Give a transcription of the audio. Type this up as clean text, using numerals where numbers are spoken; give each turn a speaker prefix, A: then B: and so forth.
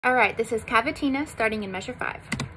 A: All right, this is cavatina starting in measure 5.